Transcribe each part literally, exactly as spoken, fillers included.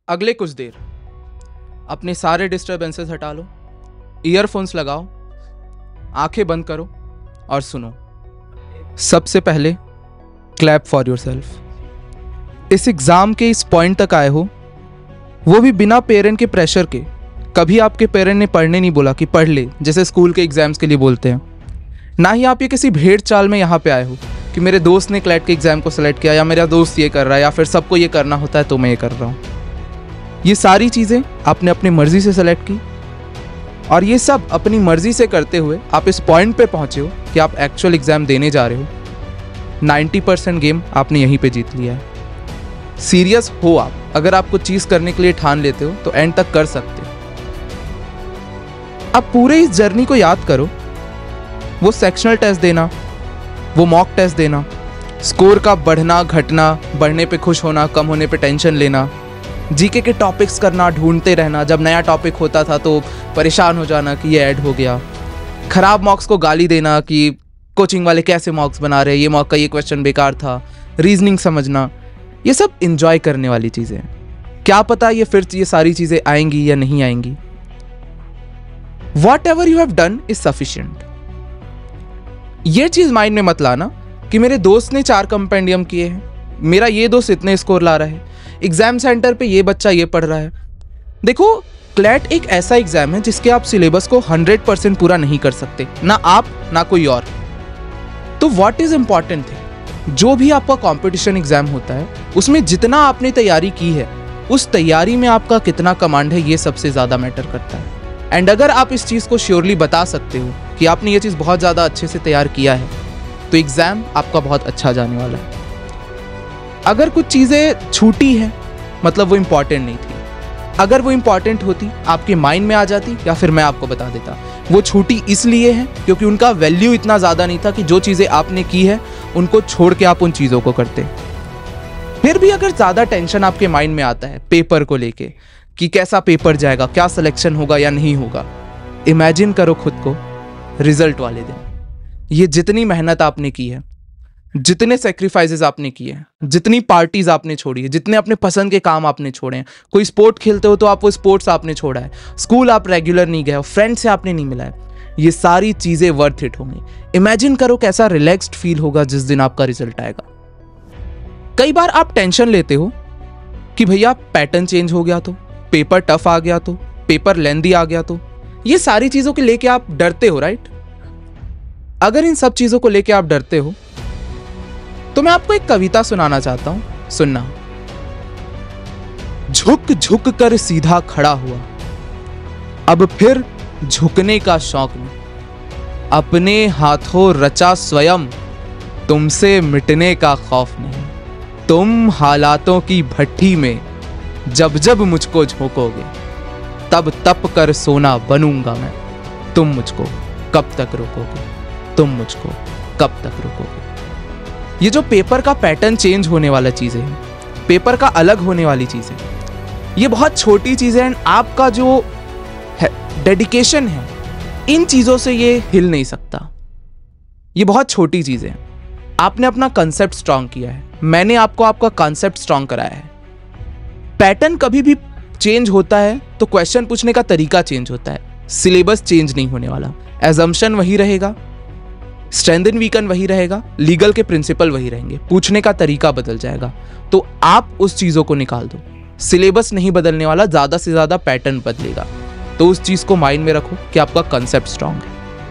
अगले कुछ देर अपने सारे डिस्टर्बेंसेस हटा लो, ईयरफोन्स लगाओ, आंखें बंद करो और सुनो। सबसे पहले क्लैप फॉर योरसेल्फ। इस एग्जाम के इस पॉइंट तक आए हो, वो भी बिना पेरेंट के प्रेशर के। कभी आपके पेरेंट ने पढ़ने नहीं बोला कि पढ़ ले, जैसे स्कूल के एग्जाम्स के लिए बोलते हैं। ना ही आप ये किसी भेड़ चाल में यहाँ पे आए हो कि मेरे दोस्त ने क्लैट के एग्जाम को सेलेक्ट किया, या मेरा दोस्त ये कर रहा है, या फिर सबको ये करना होता है तो मैं ये कर रहा हूँ। ये सारी चीज़ें आपने अपनी मर्जी से सेलेक्ट की, और ये सब अपनी मर्जी से करते हुए आप इस पॉइंट पे पहुँचे हो कि आप एक्चुअल एग्जाम देने जा रहे हो। नाइन्टी परसेंट गेम आपने यहीं पे जीत लिया है। सीरियस हो आप, अगर आप कुछ चीज़ करने के लिए ठान लेते हो तो एंड तक कर सकते हो। अब पूरे इस जर्नी को याद करो। वो सेक्शनल टेस्ट देना, वो मॉक टेस्ट देना, स्कोर का बढ़ना घटना, बढ़ने पे खुश होना, कम होने पे टेंशन लेना, जीके के टॉपिक्स करना, ढूंढते रहना, जब नया टॉपिक होता था तो परेशान हो जाना कि ये ऐड हो गया, खराब मॉक्स को गाली देना कि कोचिंग वाले कैसे मॉक्स बना रहे, ये मॉक का ये क्वेश्चन बेकार था, रीजनिंग समझना, ये सब इंजॉय करने वाली चीज़ें हैं। क्या पता ये फिर ये सारी चीज़ें आएंगी या नहीं आएंगी। Whatever you have done is sufficient. ये चीज़ माइंड में मत लाना कि मेरे दोस्त ने चार कंपेंडियम किए हैं, मेरा ये दोस्त इतने स्कोर ला रहा है, एग्जाम सेंटर पे ये बच्चा ये पढ़ रहा है। देखो, क्लैट एक ऐसा एग्जाम है जिसके आप सिलेबस को हंड्रेड परसेंट पूरा नहीं कर सकते, ना आप ना कोई और। तो व्हाट इज इंपॉर्टेंट है, जो भी आपका कंपटीशन एग्जाम होता है उसमें जितना आपने तैयारी की है, उस तैयारी में आपका कितना कमांड है, ये सबसे ज़्यादा मैटर करता है। एंड अगर आप इस चीज़ को श्योरली बता सकते हो कि आपने ये चीज़ बहुत ज़्यादा अच्छे से तैयार किया है, तो एग्ज़ाम आपका बहुत अच्छा जाने वाला है। अगर कुछ चीज़ें छूटी हैं, मतलब वो इम्पॉर्टेंट नहीं थी। अगर वो इम्पॉर्टेंट होती, आपके माइंड में आ जाती, या फिर मैं आपको बता देता। वो छूटी इसलिए है क्योंकि उनका वैल्यू इतना ज़्यादा नहीं था कि जो चीज़ें आपने की है उनको छोड़ के आप उन चीज़ों को करते। फिर भी अगर ज़्यादा टेंशन आपके माइंड में आता है पेपर को लेके कि कैसा पेपर जाएगा, क्या सिलेक्शन होगा या नहीं होगा, इमेजिन करो खुद को रिजल्ट वाले दिन। ये जितनी मेहनत आपने की है, जितने सेक्रीफाइसेस आपने किए हैं, जितनी पार्टीज आपने छोड़ी है, जितने अपने पसंद के काम आपने छोड़े हैं, कोई स्पोर्ट खेलते हो तो आप वो स्पोर्ट्स आपने छोड़ा है, स्कूल आप रेगुलर नहीं गए हो, फ्रेंड से आपने नहीं मिला है, ये सारी चीज़ें वर्थ इट होंगी। इमेजिन करो कैसा रिलैक्स्ड फील होगा जिस दिन आपका रिजल्ट आएगा। कई बार आप टेंशन लेते हो कि भैया पैटर्न चेंज हो गया तो, पेपर टफ आ गया तो, पेपर लेंदी आ गया तो, ये सारी चीज़ों को लेके आप डरते हो, राइट? अगर इन सब चीज़ों को लेके आप डरते हो तो मैं आपको एक कविता सुनाना चाहता हूं, सुनना। झुक झुक कर सीधा खड़ा हुआ, अब फिर झुकने का शौक नहीं, अपने हाथों रचा स्वयं, तुमसे मिटने का खौफ नहीं। तुम हालातों की भट्ठी में जब जब मुझको झोंकोगे, तब तप कर सोना बनूंगा मैं। तुम मुझको कब तक रोकोगे, तुम मुझको कब तक रोकोगे। ये जो पेपर का पैटर्न चेंज होने वाला चीज़ है, पेपर का अलग होने वाली चीज़ है, ये बहुत छोटी चीज़ है। एंड आपका जो है डेडिकेशन है, इन चीज़ों से ये हिल नहीं सकता। ये बहुत छोटी चीज़ है। आपने अपना कंसेप्ट स्ट्रांग किया है, मैंने आपको आपका कंसेप्ट स्ट्रांग कराया है। पैटर्न कभी भी चेंज होता है तो क्वेश्चन पूछने का तरीका चेंज होता है, सिलेबस चेंज नहीं होने वाला। एजम्पशन वही रहेगा, स्ट्रेंथन वीकन वही रहेगा, लीगल के प्रिंसिपल वही रहेंगे, पूछने का तरीका बदल जाएगा। तो आप उस चीज़ों को निकाल दो, सिलेबस नहीं बदलने वाला, ज़्यादा से ज़्यादा पैटर्न बदलेगा। तो उस चीज़ को माइंड में रखो कि आपका कंसेप्ट स्ट्रांग है।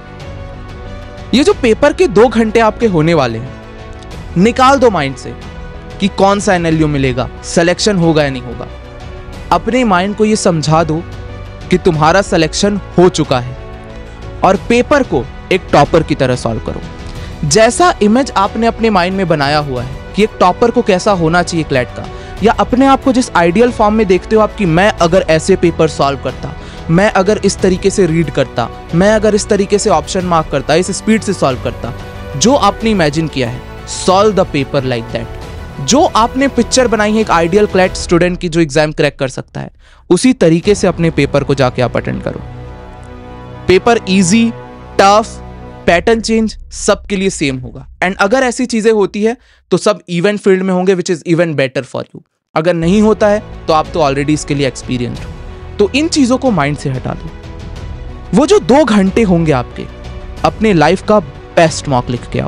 ये जो पेपर के दो घंटे आपके होने वाले हैं, निकाल दो माइंड से कि कौन सा एनएलयू मिलेगा, सिलेक्शन होगा या नहीं होगा। अपने माइंड को ये समझा दो कि तुम्हारा सिलेक्शन हो चुका है, और पेपर को एक टॉपर की तरह सॉल्व करो। जैसा इमेज आपने अपने माइंड में बनाया हुआ है कि एक टॉपर को कैसा होना चाहिए क्लैट का, या अपने आप को जिस आइडियल फॉर्म में देखते हो आप कि मैं अगर ऐसे पेपर सॉल्व करता, मैं अगर इस तरीके से रीड करता, मैं अगर इस तरीके से ऑप्शन मार्क करता, इस स्पीड से सॉल्व करता, जो आपने इमेजिन किया है, solve the paper like that. जो आपने पिक्चर बनाई है एक आइडियल क्लैट स्टूडेंट की जो एग्जाम क्रैक कर सकता है, उसी तरीके से अपने पेपर को जाके आप अटेंड करो। Paper easy, tough, pattern change सबके लिए सेम होगा। एंड अगर ऐसी चीजें होती है तो सब इवेंट फील्ड में होंगे, which is even better for you. अगर नहीं होता है तो आप तो ऑलरेडी इसके लिए एक्सपीरियंस्ड हो। तो इन चीज़ों को माइंड से हटा दो। वो जो दो घंटे होंगे आपके, अपने लाइफ का बेस्ट मॉक लिख के आओ।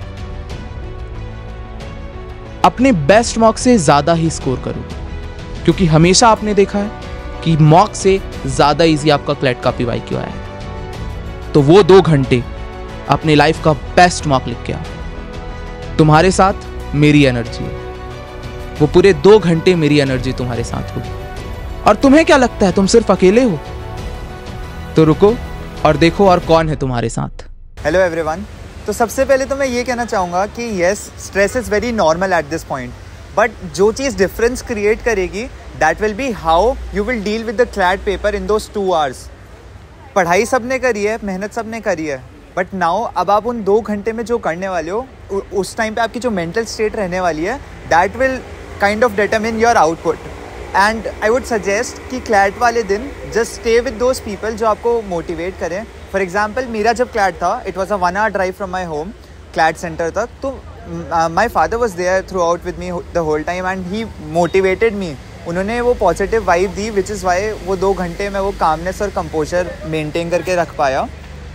अपने बेस्ट मॉक से ज़्यादा ही स्कोर करो, क्योंकि हमेशा आपने देखा है कि मॉक से ज़्यादा इजी आपका क्लैट का पीवाई क्यों आया है। तो वो दो घंटे अपने लाइफ का बेस्ट मॉक लिख के आओ। तुम्हारे साथ मेरी एनर्जी है, वो पूरे दो घंटे मेरी एनर्जी तुम्हारे साथ होगी। और तुम्हें क्या लगता है तुम सिर्फ अकेले हो? तो रुको और देखो और कौन है तुम्हारे साथ। Hello everyone. तो सबसे पहले तो मैं ये कहना चाहूँगा कि yes, stress is very normal at this point, but जो चीज़ डिफरेंस क्रिएट करेगी that will be how you will deal with the CLAT paper in those two hours. पढ़ाई सबने करी है, मेहनत सबने करी है, बट नाउ अब आप उन दो घंटे में जो करने वाले हो, उस टाइम पे आपकी जो मेंटल स्टेट रहने वाली है that will kind of determine your output. And I would suggest कि क्लैट वाले दिन just stay with those people जो आपको मोटिवेट करें। फॉर एग्जाम्पल मेरा जब क्लैट था, it was a one hour drive from my home CLAT centre तक, तो my father was there throughout with me the whole time and he motivated me. उन्होंने वो पॉजिटिव वाइब दी, which is why वो दो घंटे में वो कामनेस और कंपोजर मेंटेन करके रख पाया।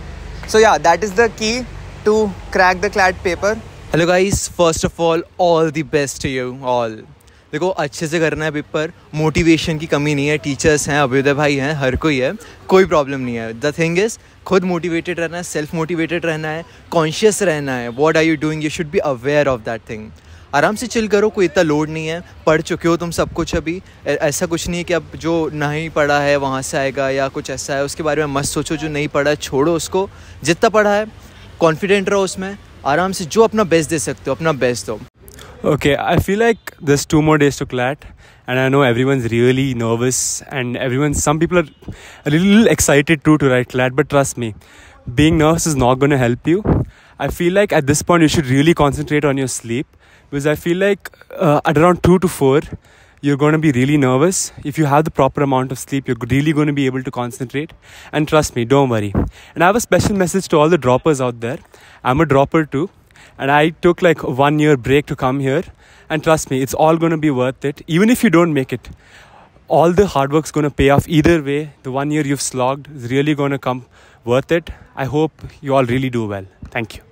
So yeah, that is the key to crack the CLAT paper. Hello guys, first of all all the best to you all. देखो, अच्छे से करना है पेपर, मोटिवेशन की कमी नहीं है, टीचर्स हैं, अभ्युदय भाई हैं, हर कोई है, कोई प्रॉब्लम नहीं है। द थिंग इज़, खुद मोटिवेटेड रहना है, सेल्फ मोटिवेटेड रहना है, कॉन्शियस रहना है। What are you doing, you should be aware of that thing. आराम से चिल करो, कोई इतना लोड नहीं है, पढ़ चुके हो तुम सब कुछ अभी। ऐसा कुछ नहीं है कि अब जो नहीं पढ़ा है वहाँ से आएगा या कुछ ऐसा है, उसके बारे में मत सोचो। जो नहीं पढ़ा है छोड़ो उसको, जितना पढ़ा है कॉन्फिडेंट रहो उसमें, आराम से जो अपना बेस्ट दे सकते हो अपना बेस्ट दो। Okay, I feel like there's two more days to CLAT, and I know everyone's really nervous, and everyone, some people are a little excited too to write CLAT, but trust me, being nervous is not going to help you. I feel like at this point you should really concentrate on your sleep, because I feel like uh, at around two to four, you're going to be really nervous. If you have the proper amount of sleep, you're really going to be able to concentrate. And trust me, don't worry. And I have a special message to all the droppers out there. I'm a dropper too. And I took like a one year break to come here. And trust me, it's all going to be worth it. Even if you don't make it, all the hard work's going to pay off either way. The one year you've slogged is really going to come worth it. I hope you all really do well. Thank you.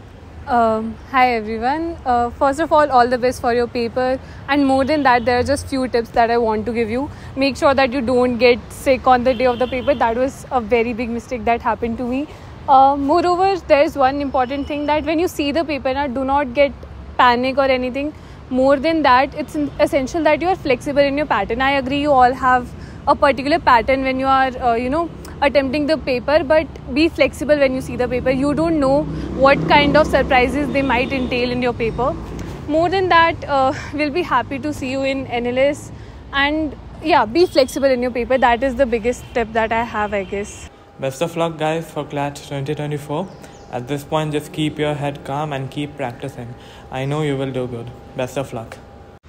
Um, hi everyone. Uh, first of all, all the best for your paper. And more than that, there are just few tips that I want to give you. Make sure that you don't get sick on the day of the paper. That was a very big mistake that happened to me. Uh, moreover, there is one important thing that when you see the paper, now do not get panic or anything. More than that, it's essential that you are flexible in your pattern. I agree you all have a particular pattern when you are, uh, you know, attempting the paper, but be flexible when you see the paper. You don't know what kind of surprises they might entail in your paper. More than that, uh, we'll be happy to see you in N L S. And yeah, be flexible in your paper. That is the biggest tip that I have, I guess. Best of luck guys for CLAT twenty twenty-four. At this point, just keep your head calm and keep practicing. I know you will do good. Best of luck.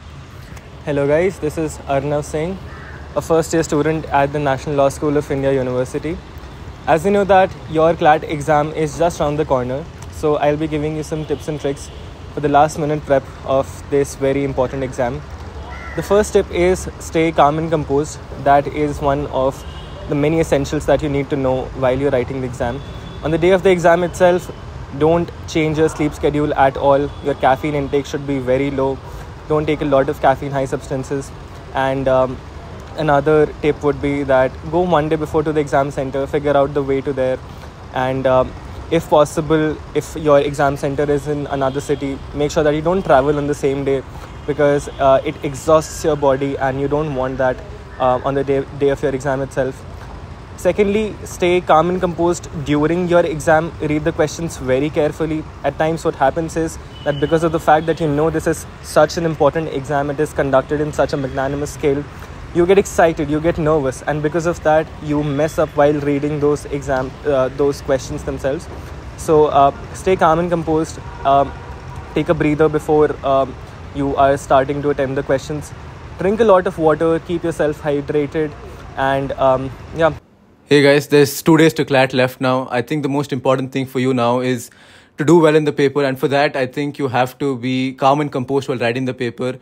Hello guys, this is Arnav Singh, a first year student at the National Law School of India University. As you know that your CLAT exam is just around the corner, so I'll be giving you some tips and tricks for the last minute prep of this very important exam. The first tip is stay calm and composed. That is one of the many essentials that you need to know while you're writing the exam. On the day of the exam itself, don't change your sleep schedule at all. Your caffeine intake should be very low. Don't take a lot of caffeine high substances. And um, another tip would be that go one day before to the exam center, figure out the way to there, and um, if possible, if your exam center is in another city, make sure that you don't travel on the same day, because uh, it exhausts your body and you don't want that uh, on the day, day of your exam itself. Secondly, stay calm and composed during your exam. Read the questions very carefully. At times what happens is that because of the fact that you know this is such an important exam, it is conducted in such a magnanimous scale, you get excited, you get nervous, and because of that you mess up while reading those exam uh, those questions themselves. So uh, stay calm and composed. Um, take a breather before um, you are starting to attempt the questions. Drink a lot of water, keep yourself hydrated, and um, yeah. Hey guys, there's two days to CLAT left now. I think the most important thing for you now is to do well in the paper, and for that I think you have to be calm and composed while writing the paper.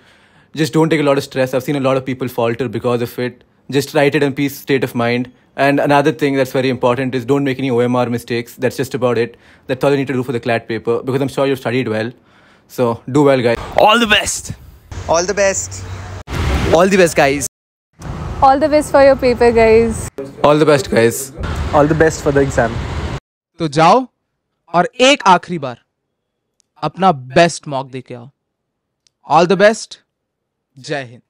just don't take a lot of stress. I've seen a lot of people falter because of it. Just write it in peace state of mind. And another thing that's very important is don't make any O M R mistakes. That's just about it. That's all you need to do for the CLAT paper, because I'm sure you've studied well. So do well, guys. All the best. All the best. All the best, guys. All the best for your paper, guys. All the best, guys. All the best for the exam. तो जाओ और एक आखिरी बार अपना best mock दे के आओ। All the best. जय हिंद।